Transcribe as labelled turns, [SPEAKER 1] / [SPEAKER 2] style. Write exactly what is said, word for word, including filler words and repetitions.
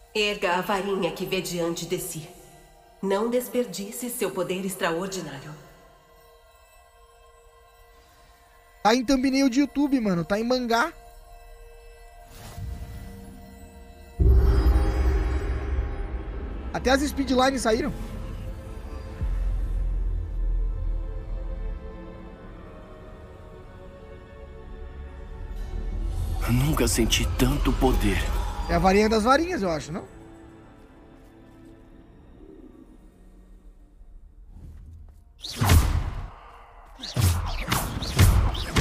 [SPEAKER 1] Erga a varinha que vê diante de si. Não desperdice seu poder extraordinário.
[SPEAKER 2] Tá em thumbnail de YouTube, mano. Tá em mangá. Até as speedlines saíram.
[SPEAKER 3] Eu nunca senti tanto poder.
[SPEAKER 2] É a varinha das varinhas, eu acho, não?